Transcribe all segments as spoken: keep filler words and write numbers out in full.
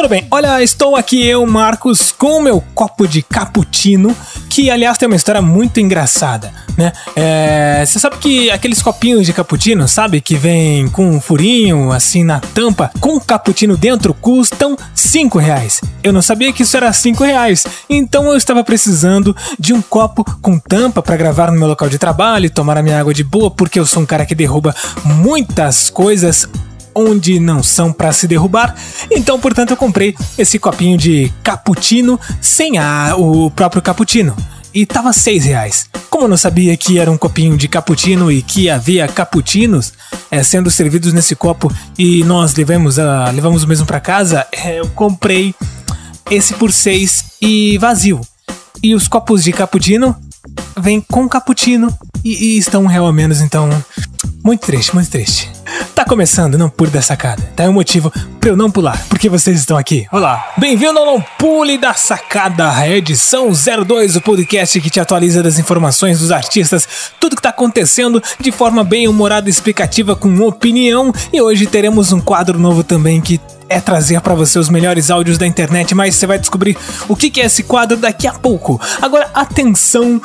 Tudo bem, olha, estou aqui eu, Marcos, com o meu copo de cappuccino, que aliás tem uma história muito engraçada, né? É, você sabe que aqueles copinhos de cappuccino, sabe, que vem com um furinho assim na tampa, com cappuccino dentro, custam cinco reais. Eu não sabia que isso era cinco reais, então eu estava precisando de um copo com tampa para gravar no meu local de trabalho e tomar a minha água de boa, porque eu sou um cara que derruba muitas coisas onde não são para se derrubar. Então, portanto, eu comprei esse copinho de cappuccino sem a, o próprio cappuccino. E tava seis reais. Como eu não sabia que era um copinho de cappuccino e que havia cappuccinos é, sendo servidos nesse copo e nós levamos, a, levamos o mesmo para casa, é, eu comprei esse por seis e vazio. E os copos de cappuccino vêm com cappuccino e, e estão um real a menos, então... Muito triste, muito triste. Tá começando, não pule da sacada. Tá aí o motivo pra eu não pular, porque vocês estão aqui. Olá, bem-vindo ao Não Pule da Sacada, a edição zero dois, o podcast que te atualiza das informações dos artistas, tudo que tá acontecendo de forma bem humorada e explicativa com opinião. E hoje teremos um quadro novo também que é trazer pra você os melhores áudios da internet, mas você vai descobrir o que é esse quadro daqui a pouco. Agora, atenção,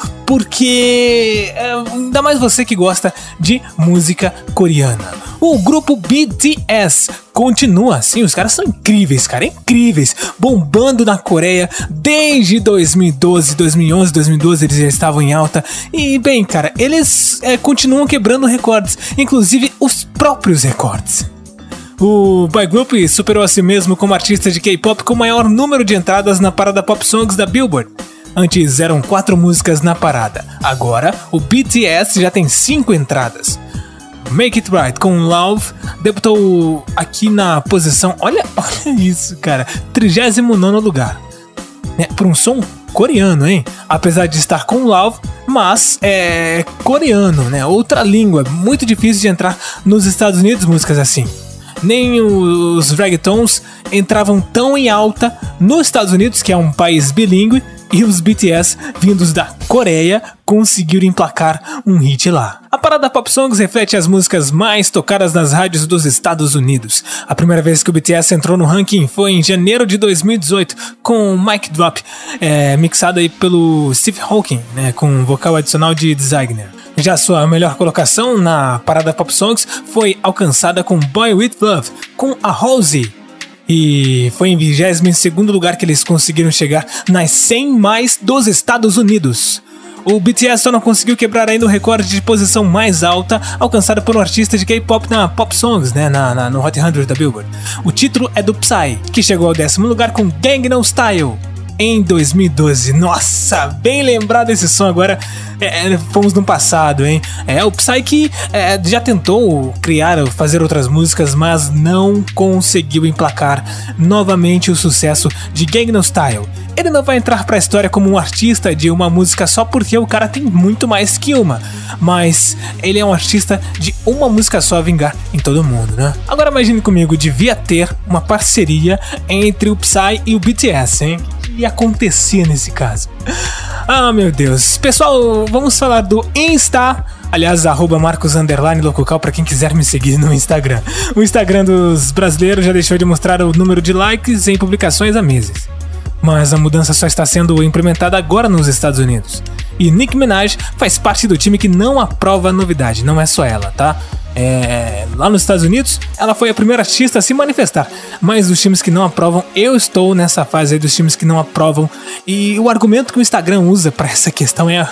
porque é, ainda mais você que gosta de música coreana. O grupo B T S continua assim, os caras são incríveis, cara, incríveis, bombando na Coreia desde dois mil e doze, dois mil e onze, dois mil e doze eles já estavam em alta. E bem, cara, eles é, continuam quebrando recordes, inclusive os próprios recordes. O boy group superou a si mesmo como artista de K-pop com o maior número de entradas na parada Pop Songs da Billboard. Antes eram quatro músicas na parada, agora o B T S já tem cinco entradas. Make It Right com Love debutou aqui na posição, olha, olha isso, cara, trigésimo nono lugar. É, por um som coreano, hein? Apesar de estar com Love, mas é coreano, né? Outra língua, muito difícil de entrar nos Estados Unidos músicas assim. Nem os reggaetons entravam tão em alta nos Estados Unidos, que é um país bilíngue, e os B T S, vindos da Coreia, conseguiram emplacar um hit lá. A parada Pop Songs reflete as músicas mais tocadas nas rádios dos Estados Unidos. A primeira vez que o B T S entrou no ranking foi em janeiro de dois mil e dezoito, com Mic Drop, é, mixado aí pelo Steve Hawking, né, com vocal adicional de Designer. Já sua melhor colocação na parada Pop Songs foi alcançada com Boy With Love, com a Halsey. E foi em vigésimo segundo lugar que eles conseguiram chegar nas cem mais dos Estados Unidos. O B T S só não conseguiu quebrar ainda o recorde de posição mais alta alcançado por um artista de K-pop na Pop Songs, né, na, na, no Hot cem da Billboard. O título é do Psy, que chegou ao décimo lugar com Gangnam Style em dois mil e doze. Nossa, bem lembrado esse som agora. É, fomos no passado, hein? É o Psy que é, já tentou criar, fazer outras músicas, mas não conseguiu emplacar novamente o sucesso de Gangnam Style. Ele não vai entrar pra história como um artista de uma música só porque o cara tem muito mais que uma, mas ele é um artista de uma música só a vingar em todo mundo, né? Agora imagine comigo, devia ter uma parceria entre o Psy e o B T S, hein? O que ia acontecer nesse caso? Ah, meu Deus. Pessoal, vamos falar do Insta. Aliás, arroba Marcos Underline Locucal pra quem quiser me seguir no Instagram. O Instagram dos brasileiros já deixou de mostrar o número de likes em publicações há meses. Mas a mudança só está sendo implementada agora nos Estados Unidos. E Nicki Minaj faz parte do time que não aprova a novidade, não é só ela, tá? É, lá nos Estados Unidos, ela foi a primeira artista a se manifestar. Mas dos times que não aprovam, eu estou nessa fase aí dos times que não aprovam. E o argumento que o Instagram usa pra essa questão é...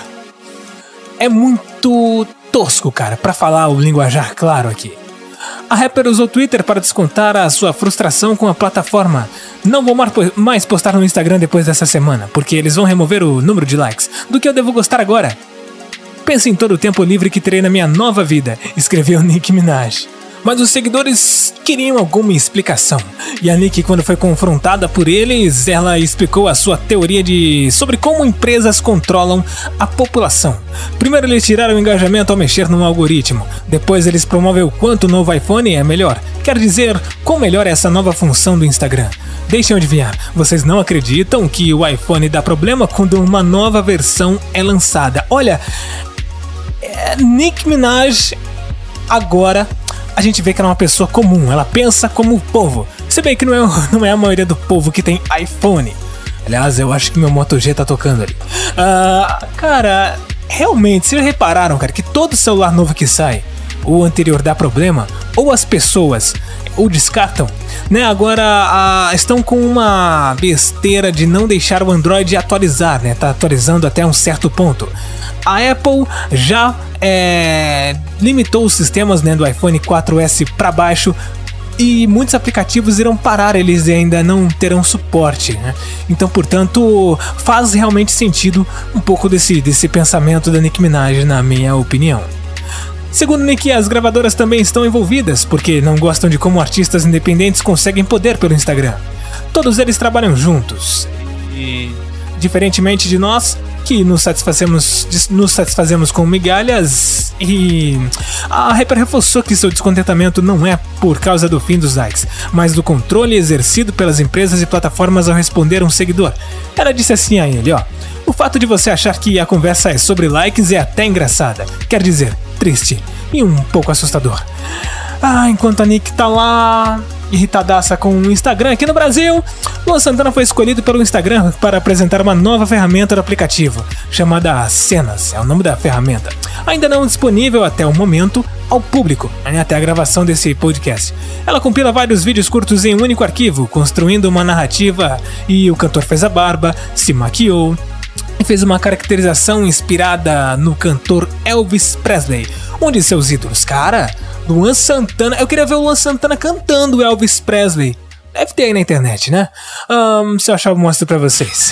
É muito tosco, cara, pra falar o linguajar claro aqui. A rapper usou o Twitter para descontar a sua frustração com a plataforma. Não vou mais postar no Instagram depois dessa semana, porque eles vão remover o número de likes. Do que eu devo gostar agora? Pense em todo o tempo livre que terei na minha nova vida, escreveu Nicki Minaj. Mas os seguidores queriam alguma explicação. E a Nicki, quando foi confrontada por eles, ela explicou a sua teoria de sobre como empresas controlam a população. Primeiro eles tiraram o engajamento ao mexer no algoritmo. Depois eles promovem o quanto o novo iPhone é melhor. Quer dizer, quão melhor é essa nova função do Instagram. Deixem eu adivinhar, vocês não acreditam que o iPhone dá problema quando uma nova versão é lançada? Olha, é, Nicki Minaj agora... a gente vê que ela é uma pessoa comum, ela pensa como o povo. Se bem que não é, não é a maioria do povo que tem iPhone. Aliás, eu acho que meu Moto G tá tocando ali. Uh, cara, realmente, vocês repararam, cara, que todo celular novo que sai, o anterior dá problema, ou as pessoas o descartam, né? Agora uh, estão com uma besteira de não deixar o Android atualizar, né? Tá atualizando até um certo ponto. A Apple já é, limitou os sistemas, né, do iPhone quatro S para baixo. E muitos aplicativos irão parar, eles ainda não terão suporte, né? Então, portanto, faz realmente sentido um pouco desse, desse pensamento da Nicki Minaj, na minha opinião. Segundo Nicki, as gravadoras também estão envolvidas, porque não gostam de como artistas independentes conseguem poder pelo Instagram. Todos eles trabalham juntos. E, diferentemente de nós, que nos satisfazemos, nos satisfazemos com migalhas, e a rapper reforçou que seu descontentamento não é por causa do fim dos likes, mas do controle exercido pelas empresas e plataformas ao responder um seguidor. Ela disse assim a ele, ó: o fato de você achar que a conversa é sobre likes é até engraçada, quer dizer, triste e um pouco assustador. Ah, enquanto a Nicki tá lá irritadaça com o Instagram aqui no Brasil, Luan Santana foi escolhido pelo Instagram para apresentar uma nova ferramenta do aplicativo, chamada Cenas, é o nome da ferramenta, ainda não disponível até o momento ao público, até a gravação desse podcast. Ela compila vários vídeos curtos em um único arquivo, construindo uma narrativa, e o cantor fez a barba, se maquiou e fez uma caracterização inspirada no cantor Elvis Presley, um de seus ídolos. Cara, Luan Santana, eu queria ver o Luan Santana cantando Elvis Presley. Deve ter aí na internet, né? Um, se eu achar, eu mostro pra vocês.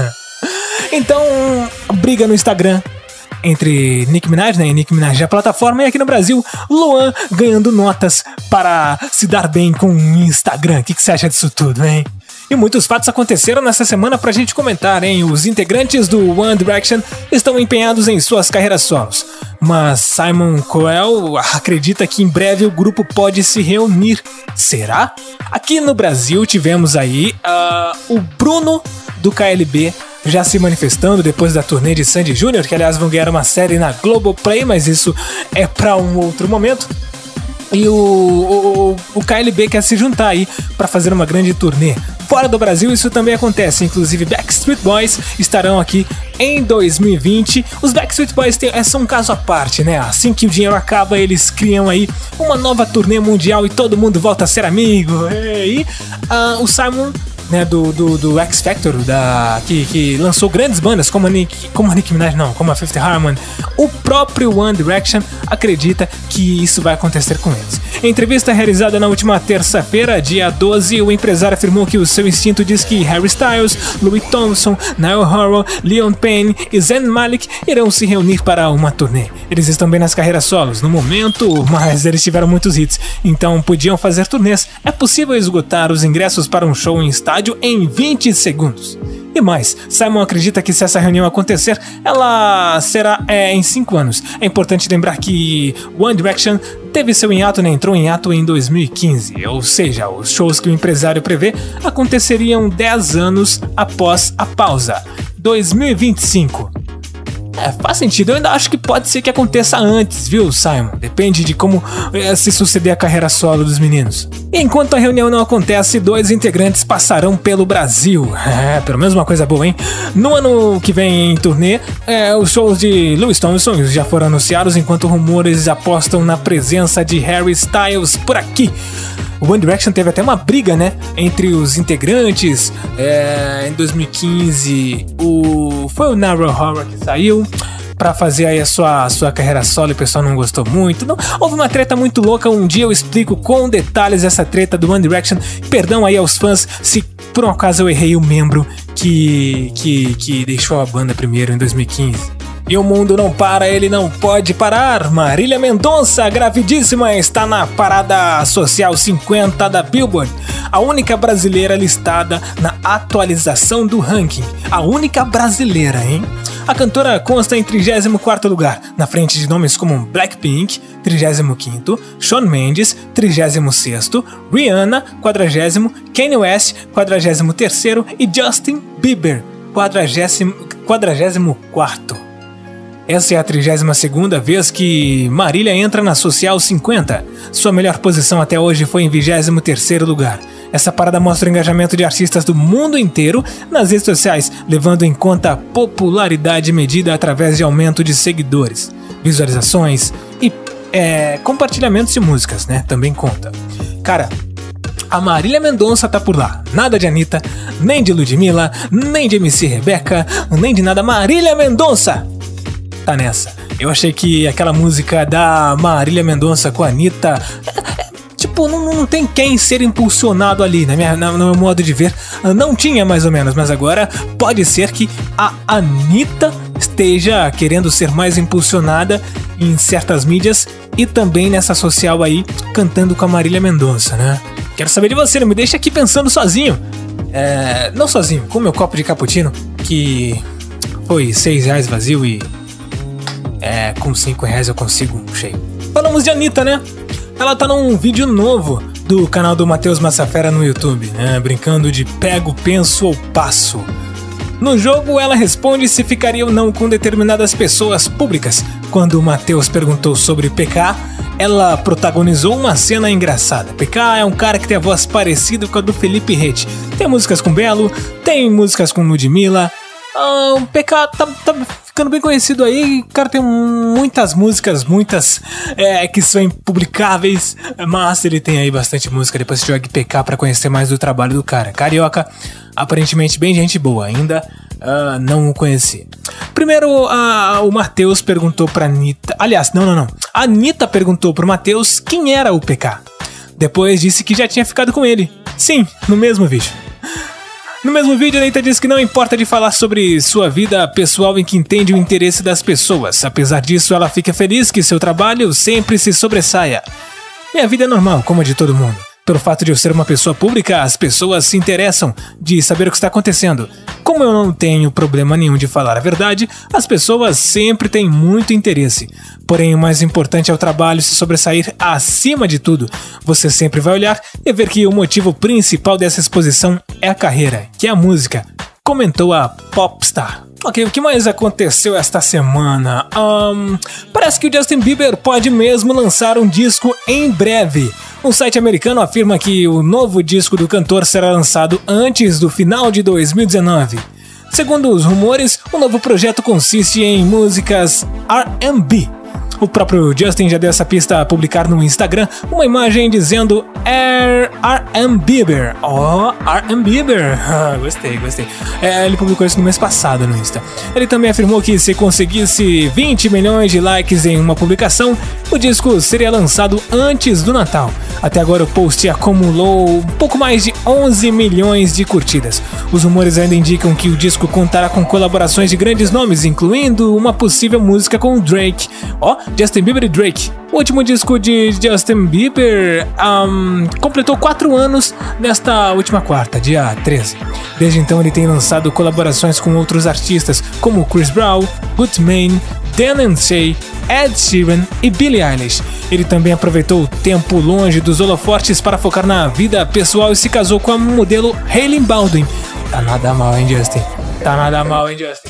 Então, briga no Instagram entre Nicki Minaj, né? E Nicki Minaj a plataforma, e aqui no Brasil, Luan ganhando notas para se dar bem com o Instagram. O que, que você acha disso tudo, hein? E muitos fatos aconteceram nessa semana pra gente comentar, hein? Os integrantes do One Direction estão empenhados em suas carreiras solos, mas Simon Cowell acredita que em breve o grupo pode se reunir. Será? Aqui no Brasil tivemos aí uh, o Bruno do K L B já se manifestando depois da turnê de Sandy Júnior, que aliás vão ganhar uma série na Globoplay, mas isso é pra um outro momento. E o, o, o K L B quer se juntar aí para fazer uma grande turnê. Fora do Brasil isso também acontece, inclusive Backstreet Boys estarão aqui em dois mil e vinte. Os Backstreet Boys tem, são um caso à parte, né? Assim que o dinheiro acaba, eles criam aí uma nova turnê mundial e todo mundo volta a ser amigo. E uh, o Simon, né, do, do, do X Factor, da, que, que lançou grandes bandas como a, Nick, como a Nicki Minaj, não, como a Fifth Harmony, o próprio One Direction acredita que isso vai acontecer com eles. Em entrevista realizada na última terça-feira, dia doze, o empresário afirmou que o seu instinto diz que Harry Styles, Louis Tomlinson, Niall Horan, Leon Payne e Zayn Malik irão se reunir para uma turnê. Eles estão bem nas carreiras solos no momento, mas eles tiveram muitos hits, então podiam fazer turnês. É possível esgotar os ingressos para um show em estádio em vinte segundos. E mais, Simon acredita que se essa reunião acontecer, ela será é, em cinco anos. É importante lembrar que One Direction teve seu hiato, né, entrou em hiato em dois mil e quinze, ou seja, os shows que o empresário prevê aconteceriam dez anos após a pausa, dois mil e vinte e cinco. É, faz sentido, eu ainda acho que pode ser que aconteça antes, viu, Simon? Depende de como é, se suceder a carreira solo dos meninos. E enquanto a reunião não acontece, dois integrantes passarão pelo Brasil. É, pelo menos uma coisa boa, hein? No ano que vem em turnê, é, os shows de Louis Tomlinson já foram anunciados, enquanto rumores apostam na presença de Harry Styles por aqui. O One Direction teve até uma briga, né, entre os integrantes. É, em dois mil e quinze, o, foi o Niall Horan que saiu pra fazer aí a sua, a sua carreira solo e o pessoal não gostou muito. Não, houve uma treta muito louca, um dia eu explico com detalhes essa treta do One Direction. Perdão aí aos fãs se por um acaso eu errei o membro que, que, que deixou a banda primeiro em dois mil e quinze. E o mundo não para, ele não pode parar. Marília Mendonça, gravidíssima, está na parada social cinquenta da Billboard, a única brasileira listada na atualização do ranking. A única brasileira, hein? A cantora consta em trigésimo quarto lugar, na frente de nomes como Blackpink, trigésimo quinto, Shawn Mendes, trigésimo sexto, Rihanna, quadragésimo, Kanye West, quadragésimo terceiro e Justin Bieber, quadragésimo, quadragésimo quarto. Essa é a trigésima segunda vez que Marília entra na Social cinquenta. Sua melhor posição até hoje foi em vigésimo terceiro lugar. Essa parada mostra o engajamento de artistas do mundo inteiro nas redes sociais, levando em conta a popularidade medida através de aumento de seguidores, visualizações e é, compartilhamentos de músicas, né? Também conta. Cara, a Marília Mendonça tá por lá. Nada de Anitta, nem de Ludmilla, nem de M C Rebeca, nem de nada. Marília Mendonça tá nessa. Eu achei que aquela música da Marília Mendonça com a Anitta, tipo, não, não tem quem ser impulsionado ali, na minha, no meu modo de ver. Não tinha, mais ou menos, mas agora pode ser que a Anitta esteja querendo ser mais impulsionada em certas mídias e também nessa social aí, cantando com a Marília Mendonça, né? Quero saber de você, não me deixa aqui pensando sozinho. É, não sozinho, com meu copo de cappuccino, que foi seis reais vazio e é, com cinco reais eu consigo um cheio. Falamos de Anitta, né? Ela tá num vídeo novo do canal do Matheus Massafera no YouTube, né? Brincando de pego, penso ou passo. No jogo, ela responde se ficaria ou não com determinadas pessoas públicas. Quando o Matheus perguntou sobre P K, ela protagonizou uma cena engraçada. P K é um cara que tem a voz parecida com a do Felipe Ret. Tem músicas com Belo, tem músicas com Ludmilla. Ah, o P K tá, tá ficando bem conhecido aí. O cara tem muitas músicas, muitas é, que são impublicáveis, mas ele tem aí bastante música. Depois você joga P K pra conhecer mais do trabalho do cara. Carioca, aparentemente bem gente boa, ainda uh, não o conheci. Primeiro, uh, o Matheus perguntou pra Anitta. Aliás, não, não, não. A Anitta perguntou pro Matheus quem era o P K. Depois disse que já tinha ficado com ele. Sim, no mesmo vídeo. No mesmo vídeo, a Anitta diz que não importa de falar sobre sua vida pessoal em que entende o interesse das pessoas. Apesar disso, ela fica feliz que seu trabalho sempre se sobressaia. Minha vida é normal, como a de todo mundo. Pelo fato de eu ser uma pessoa pública, as pessoas se interessam de saber o que está acontecendo. Como eu não tenho problema nenhum de falar a verdade, as pessoas sempre têm muito interesse. Porém, o mais importante é o trabalho se sobressair acima de tudo. Você sempre vai olhar e ver que o motivo principal dessa exposição é a carreira, que é a música, comentou a popstar. Ok, o que mais aconteceu esta semana? Um, parece que o Justin Bieber pode mesmo lançar um disco em breve. Um site americano afirma que o novo disco do cantor será lançado antes do final de dois mil e dezenove. Segundo os rumores, o novo projeto consiste em músicas R and B. O próprio Justin já deu essa pista a publicar no Instagram uma imagem dizendo R and Bieber. Oh, R and Bieber. Ah, gostei, gostei. É, ele publicou isso no mês passado no Insta. Ele também afirmou que se conseguisse vinte milhões de likes em uma publicação, o disco seria lançado antes do Natal. Até agora o post acumulou um pouco mais de onze milhões de curtidas. Os rumores ainda indicam que o disco contará com colaborações de grandes nomes, incluindo uma possível música com Drake. Ó, oh, Justin Bieber e Drake. O último disco de Justin Bieber um, completou quatro anos nesta última quarta, dia treze. Desde então ele tem lançado colaborações com outros artistas como Chris Brown, Gucci, Dan and Shay, Ed Sheeran e Billie Eilish. Ele também aproveitou o tempo longe dos holofotes para focar na vida pessoal e se casou com a modelo Hailey Baldwin. Tá nada mal, hein, Justin? Tá nada mal, hein, Justin?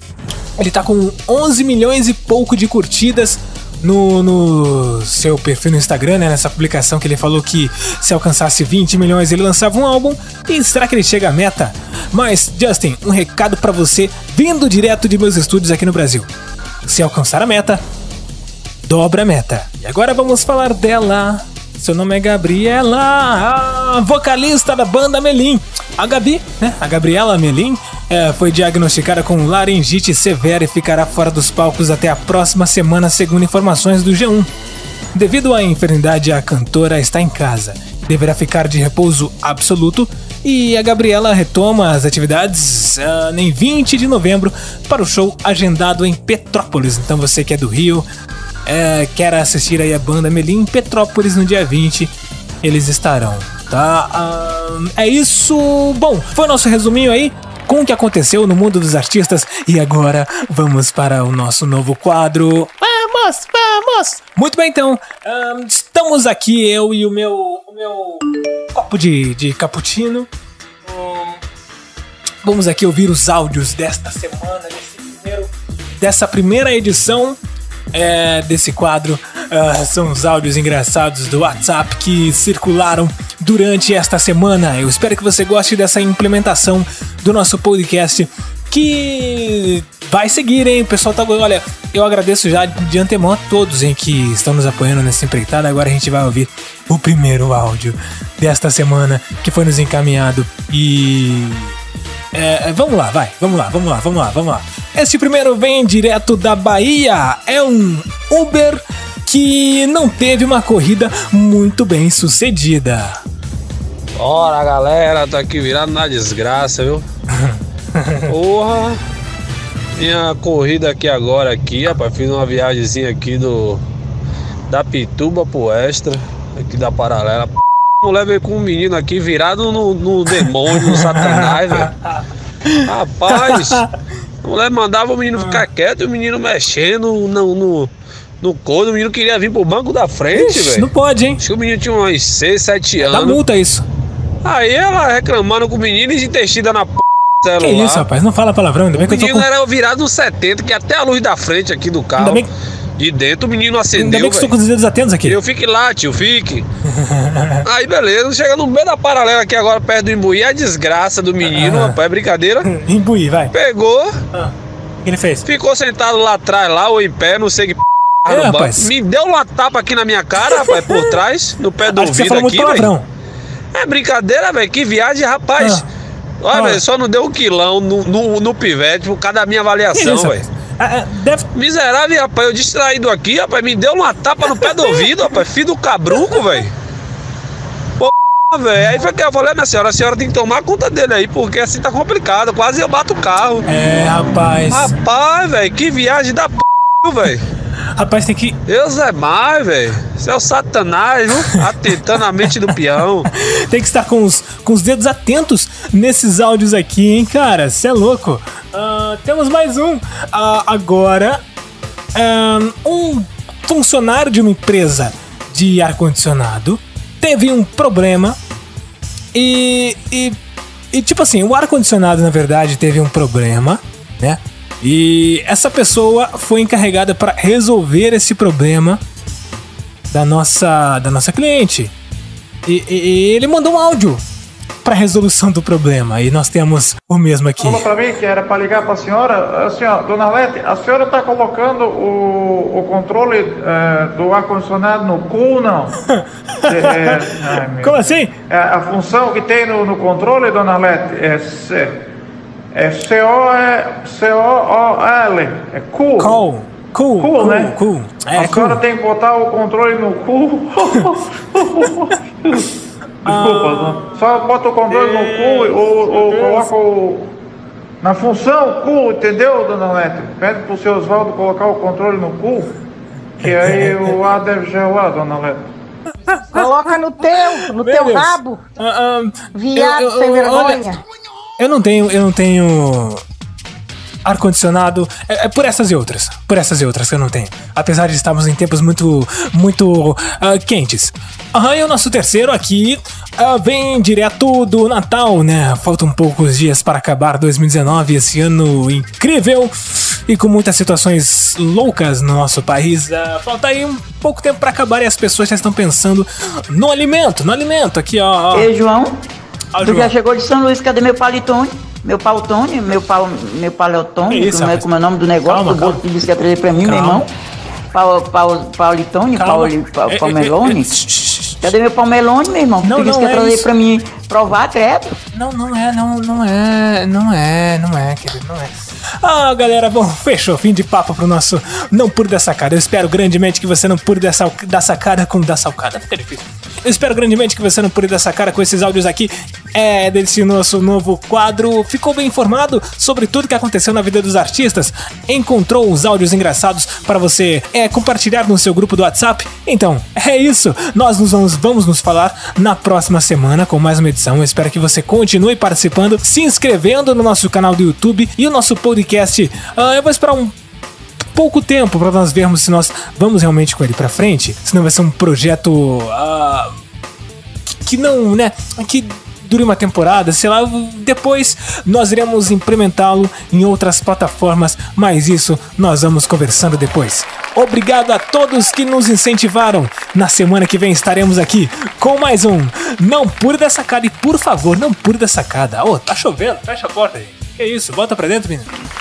Ele tá com onze milhões e pouco de curtidas no, no seu perfil no Instagram, né? Nessa publicação que ele falou que se alcançasse vinte milhões ele lançava um álbum. E será que ele chega à meta? Mas, Justin, um recado pra você vindo direto de meus estúdios aqui no Brasil. Se alcançar a meta, dobra a meta. E agora vamos falar dela. Seu nome é Gabriela, a vocalista da banda Melim. A Gabi, né? A Gabriela Melim é, foi diagnosticada com laringite severa e ficará fora dos palcos até a próxima semana, segundo informações do G um. Devido à enfermidade, a cantora está em casa. Deverá ficar de repouso absoluto e a Gabriela retoma as atividades uh, em vinte de novembro para o show agendado em Petrópolis. Então você que é do Rio, é, quer assistir aí a banda Melim em Petrópolis no dia vinte, eles estarão, tá? Uh, é isso. Bom, foi o nosso resuminho aí com o que aconteceu no mundo dos artistas e agora vamos para o nosso novo quadro. Vamos, vamos! Muito bem, então, um, estamos aqui, eu e o meu, o meu copo de, de cappuccino. Um, vamos aqui ouvir os áudios desta semana, desse primeiro, dessa primeira edição é, desse quadro. Uh, são os áudios engraçados do WhatsApp que circularam durante esta semana. Eu espero que você goste dessa implementação do nosso podcast, que vai seguir, hein? O pessoal tá... Olha, eu agradeço já de antemão a todos, hein, que estão nos apoiando nessa empreitada. Agora a gente vai ouvir o primeiro áudio desta semana que foi nos encaminhado e... É, vamos lá, vai, vamos lá, vamos lá, vamos lá, vamos lá. Este primeiro vem direto da Bahia. É um Uber que não teve uma corrida muito bem sucedida. Bora, galera, tô aqui virado na desgraça, viu? Porra! Minha corrida aqui agora, aqui, rapaz, fiz uma viagemzinha aqui do... da Pituba pro Extra, aqui da Paralela. A mulher veio com um menino aqui virado no, no demônio, no satanás, velho. Rapaz, a mulher mandava o menino ficar quieto e o menino mexendo no, no, no couro. O menino queria vir pro banco da frente, velho. Não pode, hein? Acho que o menino tinha uns seis, sete anos. Dá multa isso. Aí ela reclamando com o menino e intestida na p... celular. Que isso, rapaz? Não fala palavrão. Ainda bem o que eu tô menino com... era virado nos setenta, que até a luz da frente aqui do carro... Ainda bem... De dentro o menino acendeu, Ainda bem que estou com os dedos atentos aqui. Eu fique lá, tio, fique. Aí beleza, chega no meio da Paralela aqui agora, perto do Imbuí, a desgraça do menino, ah. rapaz, é brincadeira. Imbuí, vai. Pegou. Ah. O que ele fez? Ficou sentado lá atrás, lá, ou em pé, não sei que p... É, no banco. rapaz. Me deu uma tapa aqui na minha cara, rapaz, por trás, no pé do Acho que você ouvido falou aqui, muito palavrão. velho. É brincadeira, velho, que viagem, rapaz. Ah. Olha, Ah. velho, só não deu um quilão no, no, no pivete por causa da minha avaliação, velho. Ah, ah, deve... Miserável, rapaz, eu distraído aqui, rapaz, me deu uma tapa no pé do ouvido, rapaz, filho do cabruco, velho. Pô, velho, aí foi que eu falei, minha senhora, a senhora tem que tomar conta dele aí, porque assim tá complicado, quase eu bato o carro. É, rapaz. Rapaz, velho, que viagem da p, velho. Rapaz, tem que... Deus é mais, velho. Isso é o satanás, viu? Atentando a mente do peão. Tem que estar com os, com os dedos atentos nesses áudios aqui, hein, cara? Cê é louco. Uh, temos mais um. Uh, agora, um, um funcionário de uma empresa de ar-condicionado teve um problema e, e, e, tipo assim, o ar-condicionado, na verdade, teve um problema, né? E essa pessoa foi encarregada para resolver esse problema da nossa, da nossa cliente. E, e, e ele mandou um áudio para resolução do problema. E nós temos o mesmo aqui. Falou para mim que era para ligar para a senhora. Assim, ó, dona Lete, a senhora está colocando o, o controle é, do ar-condicionado no cu, não? é, ai, Como assim? É, a função que tem no, no controle, dona Lete, é... C, É C O O L, é cool. Cool, cool, cool, cool, né? Cool. É, a senhora cool. tem que botar o controle no cu. Desculpa, ah, só bota o controle no cu ou, ou coloca o... Na função cu, entendeu, dona Lete? Pede pro seu Osvaldo colocar o controle no cu, que aí o ar deve gelar, dona Lete. Coloca no teu, no Meu teu Deus. rabo, Ah, ah, viado eu- eu- sem olha, vergonha. Eu não tenho, eu não tenho ar-condicionado. É, é por essas e outras. Por essas e outras que eu não tenho. Apesar de estarmos em tempos muito, muito ah, quentes. Aham, e o nosso terceiro aqui ah, vem direto do Natal, né? Faltam poucos dias para acabar dois mil e dezenove, esse ano incrível e com muitas situações loucas no nosso país. Ah, falta aí um pouco tempo para acabar e as pessoas já estão pensando no alimento, no alimento. Aqui, ó. ó. Ei, João, Ó, tu João. já chegou de São Luís, cadê meu palitone? Meu pautone, meu pau, meu paleotone, Que isso, como é, rapaz? como é o nome do negócio, Calma, do bolso calma. que disse que ia trazer pra mim, Calma. meu irmão. Pau, pau, paulitone, Calma. pauli, pau, É, é, palmelone. é, é, shh, shh, shh. Cadê meu palmelone, meu irmão? Não, tu disse não que ia é trazer isso. pra mim provar, credo. Não, não é, não, não é, não é, não é, querido, não é. Ah, galera, bom, fechou, fim de papo pro nosso Não Pure da Sacada. Eu espero grandemente que você não pure dessa, da sacada com da salcada, fica difícil. Eu espero grandemente que você não pure da sacada com esses áudios aqui, é, desse nosso novo quadro. Ficou bem informado sobre tudo que aconteceu na vida dos artistas? Encontrou os áudios engraçados para você é, compartilhar no seu grupo do WhatsApp? Então, é isso. Nós nos vamos, vamos nos falar na próxima semana com mais uma edição. Eu espero que você continue participando, se inscrevendo no nosso canal do YouTube e o nosso podcast. Ah, eu vou esperar um pouco tempo para nós vermos se nós vamos realmente com ele para frente, senão vai ser um projeto ah, que, que não, né, que dure uma temporada, sei lá, depois nós iremos implementá-lo em outras plataformas, mas isso nós vamos conversando depois. Obrigado a todos que nos incentivaram. Na semana que vem estaremos aqui com mais um Não Pule da Sacada. E por favor, não pule da sacada. Ô, oh, tá chovendo, fecha a porta aí. Que isso, volta pra dentro, menino.